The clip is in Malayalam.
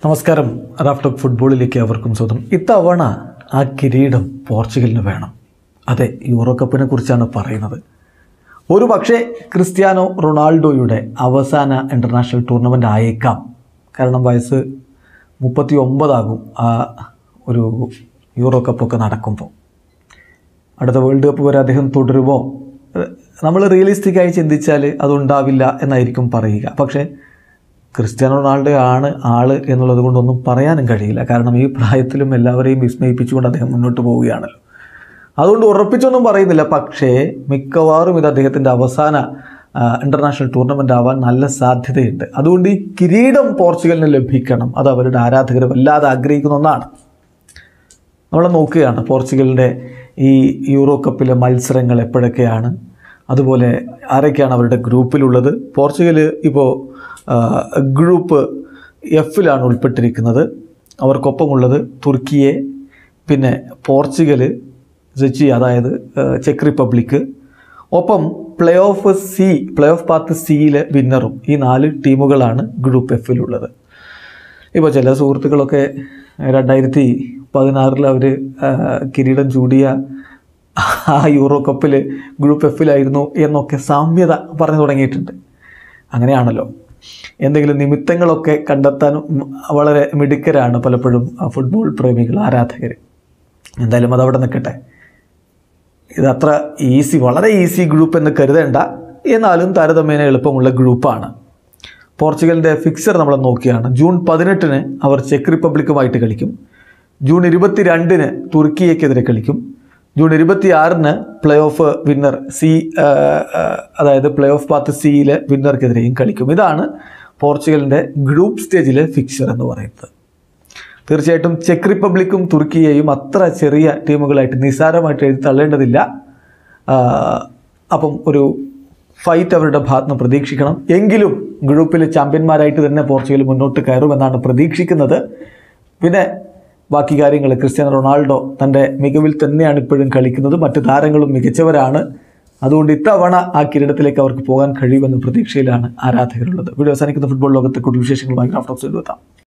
നമസ്കാരം. റാഫ് ടോക്ക് ഫുട്ബോളിലേക്ക് അവർക്കും സ്വന്തം. ഇത്തവണ ആ കിരീടം പോർച്ചുഗലിന് വേണം. അതെ, യൂറോ കപ്പിനെ കുറിച്ചാണ് പറയുന്നത്. ഒരു പക്ഷേ ക്രിസ്ത്യാനോ റൊണാൾഡോയുടെ അവസാന ഇൻ്റർനാഷണൽ ടൂർണമെൻ്റ് ആയേക്കാം. കാരണം വയസ്സ് 39 ആ ഒരു യൂറോ കപ്പൊക്കെ നടക്കുമ്പോൾ. അടുത്ത വേൾഡ് കപ്പ് വരെ അദ്ദേഹം തുടരുമോ? നമ്മൾ റിയലിസ്റ്റിക്കായി ചിന്തിച്ചാൽ അതുണ്ടാവില്ല എന്നായിരിക്കും പറയുക. പക്ഷേ ക്രിസ്ത്യാനോ റൊണാൾഡോ ആണ് ആള് എന്നുള്ളത് കൊണ്ടൊന്നും പറയാനും കഴിയില്ല. കാരണം ഈ പ്രായത്തിലും എല്ലാവരെയും വിസ്മയിപ്പിച്ചുകൊണ്ട് അദ്ദേഹം മുന്നോട്ട് പോവുകയാണല്ലോ. അതുകൊണ്ട് ഉറപ്പിച്ചൊന്നും പറയുന്നില്ല. പക്ഷേ മിക്കവാറും ഇത് അദ്ദേഹത്തിൻ്റെ അവസാന ഇൻ്റർനാഷണൽ ടൂർണമെൻ്റ് ആവാൻ നല്ല സാധ്യതയുണ്ട്. അതുകൊണ്ട് ഈ കിരീടം പോർച്ചുഗലിന് ലഭിക്കണം. അത് അവരുടെ ആരാധകർ വല്ലാതെ ആഗ്രഹിക്കുന്ന ഒന്നാണ്. നമ്മൾ നോക്കുകയാണ് പോർച്ചുഗലിൻ്റെ ഈ യൂറോ കപ്പിലെ മത്സരങ്ങൾ എപ്പോഴൊക്കെയാണ്, അതുപോലെ ആരൊക്കെയാണ് അവരുടെ ഗ്രൂപ്പിലുള്ളത്. പോർച്ചുഗൽ ഇപ്പോൾ ഗ്രൂപ്പ് എഫിലാണ് ഉൾപ്പെട്ടിരിക്കുന്നത്. അവർക്കൊപ്പമുള്ളത് തുർക്കിയെ, പിന്നെ പോർച്ചുഗൽ, സെച്ചി അതായത് ചെക്ക് റിപ്പബ്ലിക്ക്, ഒപ്പം പ്ലേ ഓഫ് പാത്ത് സിയിലെ വിന്നറും. ഈ 4 ടീമുകളാണ് ഗ്രൂപ്പ് എഫിലുള്ളത്. ഇപ്പോൾ ചില സുഹൃത്തുക്കളൊക്കെ 2016 അവർ കിരീടം ചൂടിയ ആ യൂറോ കപ്പിൽ ഗ്രൂപ്പ് എഫിലായിരുന്നു എന്നൊക്കെ സാമ്യത പറഞ്ഞു തുടങ്ങിയിട്ടുണ്ട്. അങ്ങനെയാണല്ലോ, എന്തെങ്കിലും നിമിത്തങ്ങളൊക്കെ കണ്ടെത്താൻ വളരെ മിടുക്കരാണ് പലപ്പോഴും ഫുട്ബോൾ പ്രേമികൾ, ആരാധകർ. എന്തായാലും അതവിടെ നിൽക്കട്ടെ. ഇതത്ര വളരെ ഈസി ഗ്രൂപ്പ് എന്ന് കരുതേണ്ട. എന്നാലും താരതമ്യേന എളുപ്പമുള്ള ഗ്രൂപ്പാണ്. പോർച്ചുഗലിൻ്റെ ഫിക്സർ നമ്മൾ നോക്കിയാണ്. ജൂൺ 18 അവർ ചെക്ക് റിപ്പബ്ലിക്കുമായിട്ട് കളിക്കും. ജൂൺ 22 തുർക്കിയെക്കെതിരെ കളിക്കും. ജൂൺ 26 പ്ലേ ഓഫ് വിന്നർ അതായത് പ്ലേ ഓഫ് പാത്ത് സിയിലെ വിന്നർക്കെതിരെയും കളിക്കും. ഇതാണ് പോർച്ചുഗലിൻ്റെ ഗ്രൂപ്പ് സ്റ്റേജിലെ ഫിക്സർ എന്ന് പറയുന്നത്. തീർച്ചയായിട്ടും ചെക്ക് റിപ്പബ്ലിക്കും തുർക്കിയെയും അത്ര ചെറിയ ടീമുകളായിട്ട് നിസ്സാരമായിട്ട് എഴുതി തള്ളേണ്ടതില്ല. അപ്പം ഒരു ഫൈറ്റ് അവരുടെ ഭാഗത്ത് നിന്ന് പ്രതീക്ഷിക്കണം. എങ്കിലും ഗ്രൂപ്പിലെ ചാമ്പ്യന്മാരായിട്ട് തന്നെ പോർച്ചുഗൽ മുന്നോട്ട് കയറുമെന്നാണ് പ്രതീക്ഷിക്കുന്നത്. പിന്നെ ബാക്കി കാര്യങ്ങൾ, ക്രിസ്ത്യാനോ റൊണാൾഡോ തൻ്റെ മികവിൽ തന്നെയാണ് ഇപ്പോഴും കളിക്കുന്നത്. മറ്റ് താരങ്ങളും മികച്ചവരാണ്. അതുകൊണ്ട് ഇത്തവണ ആ കിരീടത്തിലേക്ക് അവർക്ക് പോകാൻ കഴിയുമെന്ന പ്രതീക്ഷയിലാണ് ആരാധകരുള്ളത്. വീഡിയോ അവസാനിക്കുന്ന ഫുട്ബോൾ ലോകത്തെ കൂടുതൽ വിശേഷങ്ങളുമായി റാഫ് ടോക്സിൽ എത്താം.